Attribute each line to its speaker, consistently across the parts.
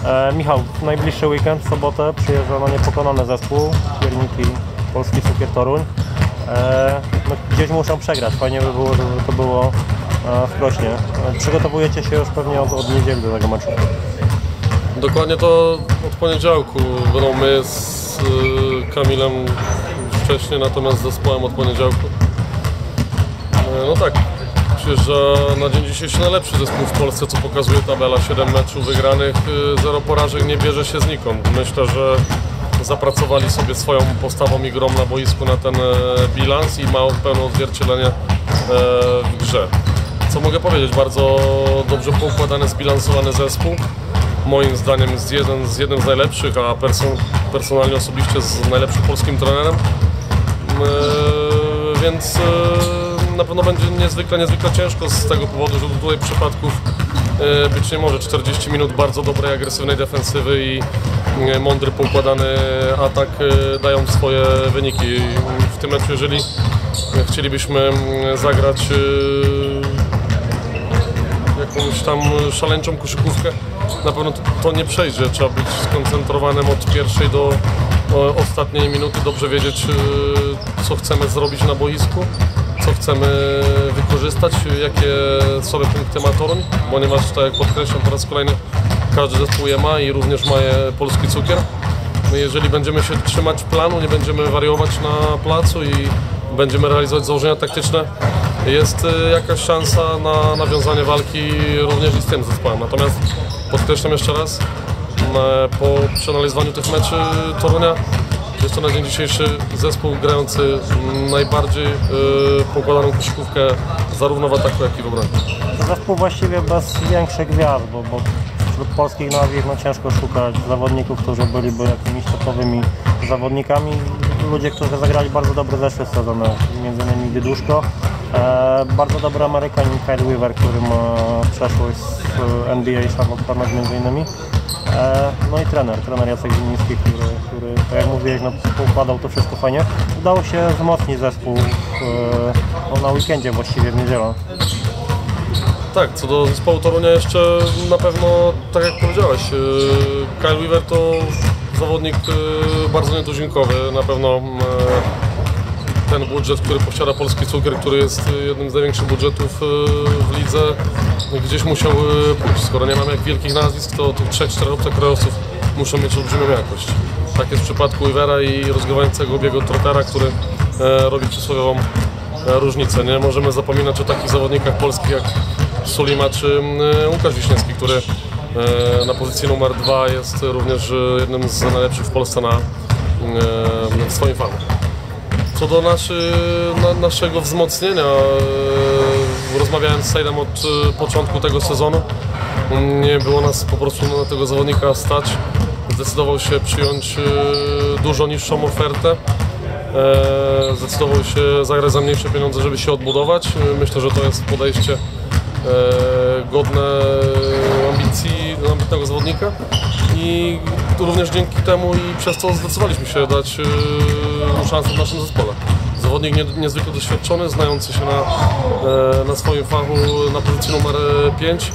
Speaker 1: Michał, w najbliższy weekend, w sobotę przyjeżdża na niepokonany zespół, Pierniki, Polski Cukier Toruń. No, gdzieś muszą przegrać, fajnie by było, żeby to było w Krośnie. Przygotowujecie się już pewnie od niedzieli do tego meczu.
Speaker 2: Dokładnie to od poniedziałku. Będą my z Kamilem wcześniej, natomiast z zespołem od poniedziałku. No tak, przyjeżdża na dzień dzisiejszy najlepszy zespół w Polsce, co pokazuje tabela. 7 meczów wygranych, 0 porażek, nie bierze się znikąd. Myślę, że zapracowali sobie swoją postawą i grą na boisku na ten bilans i ma pełne odzwierciedlenie w grze. Co mogę powiedzieć? Bardzo dobrze poukładany, zbilansowany zespół. Moim zdaniem jest jednym z najlepszych, a personalnie osobiście z najlepszym polskim trenerem. Więc na pewno będzie niezwykle ciężko z tego powodu, że tutaj przypadków być nie może. 40 minut bardzo dobrej, agresywnej defensywy i mądry, poukładany atak dają swoje wyniki. W tym meczu, jeżeli chcielibyśmy zagrać jakąś tam szaleńczą koszykówkę, na pewno to nie przejdzie. Trzeba być skoncentrowanym od pierwszej do ostatniej minuty, dobrze wiedzieć, co chcemy zrobić na boisku, co chcemy wykorzystać, jakie słabe punkty ma Toruń, ponieważ, tak jak podkreślam po raz kolejny, każdy zespół je ma i również ma je Polski Cukier. Jeżeli będziemy się trzymać planu, nie będziemy wariować na placu i będziemy realizować założenia taktyczne, jest jakaś szansa na nawiązanie walki również i z tym zespołem. Natomiast podkreślam jeszcze raz, po przeanalizowaniu tych meczy Torunia, jest to na dzień dzisiejszy zespół grający najbardziej poukładaną koszykówkę zarówno w ataku, jak i w obronie.
Speaker 1: Zespół właściwie bez większych gwiazd, bo wśród polskich nawich ciężko szukać zawodników, którzy byliby jakimiś topowymi zawodnikami. Ludzie, którzy zagrali bardzo dobre zeszłe sezony, m.in. Dyduszko. Bardzo dobry Amerykanin Kyle Weaver, który ma przeszłość z NBA i Charlotte Hornets m.in. No i trener Jacek Zimiński, który tak jak mówiłeś, poukładał to wszystko fajnie. Udało się wzmocnić zespół na weekendzie, właściwie w niedzielę.
Speaker 2: Tak, co do zespołu Torunia jeszcze na pewno, tak jak powiedziałeś, Kyle Weaver to zawodnik bardzo nietuzinkowy. Na pewno ten budżet, który posiada Polski Cukier, który jest jednym z największych budżetów w lidze, gdzieś musiał pójść. Skoro nie mamy jak wielkich nazwisk, to tych 3-4 obcokrajowców muszą mieć olbrzymią jakość. Tak jest w przypadku Weavera i rozgrywającego Obiego Trottera, który robi przysłowiową różnicę. Nie możemy zapominać o takich zawodnikach polskich jak Sulima czy Łukasz Wiśniewski, który na pozycji numer 2 jest również jednym z najlepszych w Polsce w swoim fachu. Co do naszego wzmocnienia, rozmawiałem z Sejdem od początku tego sezonu. Nie było nas po prostu na tego zawodnika stać. Zdecydował się przyjąć dużo niższą ofertę. Zdecydował się zagrać za mniejsze pieniądze, żeby się odbudować. Myślę, że to jest podejście godne ambicji ambitnego zawodnika i również dzięki temu i przez to zdecydowaliśmy się dać szansę w naszym zespole. Zawodnik niezwykle doświadczony, znający się na swoim fachu na pozycji numer 5.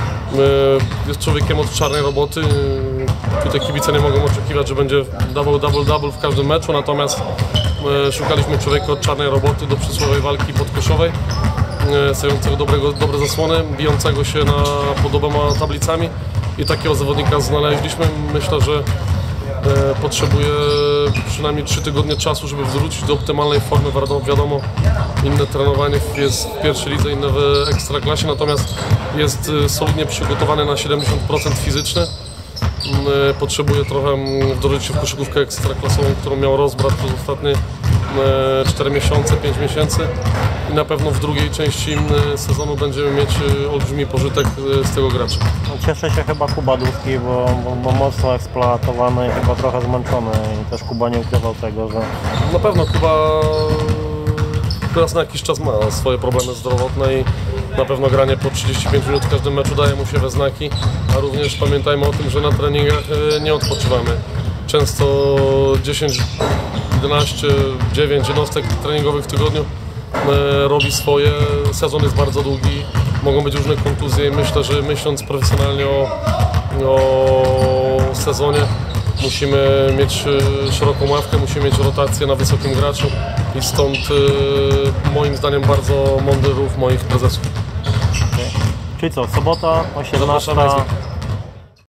Speaker 2: Jest człowiekiem od czarnej roboty. Tutaj kibice nie mogą oczekiwać, że będzie double w każdym meczu, natomiast szukaliśmy człowieka od czarnej roboty do przysłowiowej walki podkoszowej, stojącego dobre zasłony, bijącego się pod oboma tablicami i takiego zawodnika znaleźliśmy. Myślę, że potrzebuje przynajmniej 3 tygodnie czasu, żeby wrócić do optymalnej formy. Wiadomo, inne trenowanie jest w pierwszej lidze, inne w ekstraklasie, natomiast jest solidnie przygotowany na 70% fizyczny. Potrzebuje trochę wdrożyć się w koszykówkę ekstraklasową, którą miał rozbrat przez ostatnie 4 miesiące, 5 miesięcy i na pewno w drugiej części sezonu będziemy mieć olbrzymi pożytek z tego gracza.
Speaker 1: Cieszę się chyba Kuba Dłuski, bo mocno eksploatowany i chyba trochę zmęczony i też Kuba nie ukrywał tego, że...
Speaker 2: Na pewno Kuba raz na jakiś czas ma swoje problemy zdrowotne i na pewno granie po 35 minut w każdym meczu daje mu się we znaki, a również pamiętajmy o tym, że na treningach nie odpoczywamy. Często 10, 11, 9 jednostek treningowych w tygodniu robi swoje, sezon jest bardzo długi, mogą być różne kontuzje i myślę, że myśląc profesjonalnie o sezonie, musimy mieć szeroką ławkę, musimy mieć rotację na wysokim graczu i stąd moim zdaniem bardzo mądry ruch moich prezesów.
Speaker 1: Czyli co, sobota, 18.
Speaker 2: Zapraszamy.